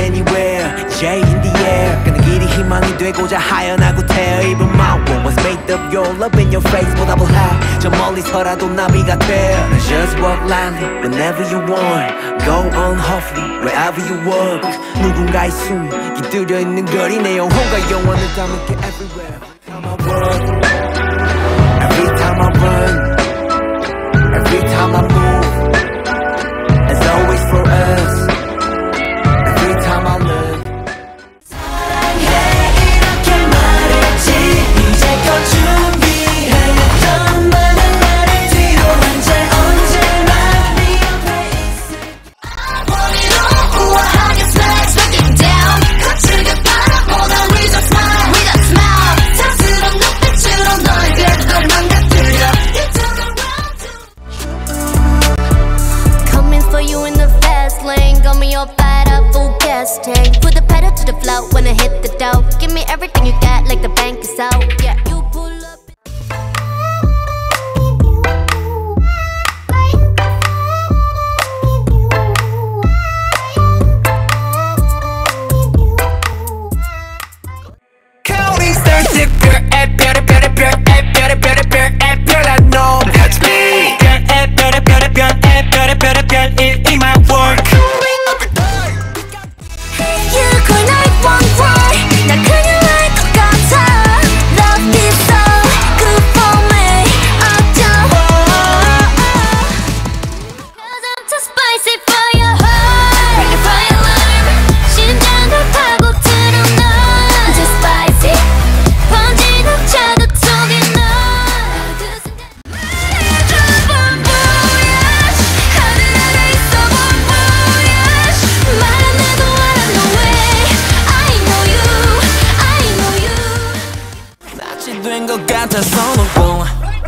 anywhere J in the air 그는 길이 희망이 되고자 하연하고 태어 Even my world was made of your love in your face 보답을 해 저 멀리서라도 나비가 돼 Just walk lightly whenever you want Go on hopefully wherever you walk 누군가의 숨이 깃들여 있는 거리 내 영혼과 영원을 담을게 everywhere Every time I run Every time I move It's always for us Every time I live 사랑해 이렇게 말했지 이제껏 준비해왔던 많은 말을 뒤로 한 채 언제나 네 옆에 있을 I want it all 우아하게 smash looking down 거칠게 바라보다 with a smile with a smile 사스런 눈빛으로 널 그래도 망가뜨려 You turn around to Coming for you in the fast lane got me all fired up full gas tank put the pedal to the floor when I hit the dough give me everything you got like the bank is out yeah you pull up Counting stars if you're at better no that's me in my work You could not one cry 나 그냥 알 것 같아 Love is so good for me 어쩌 Cause I'm too spicy for your heart Break it for your alarm 심장을 파고드는 너 Too spicy 번지는 차도 속에 너 그 순간 나의 좁은 voyage 하늘 아래 있어 본 voyage 말 안 해도 알아 no way I know you I know you 낯이 된 것 같아서 너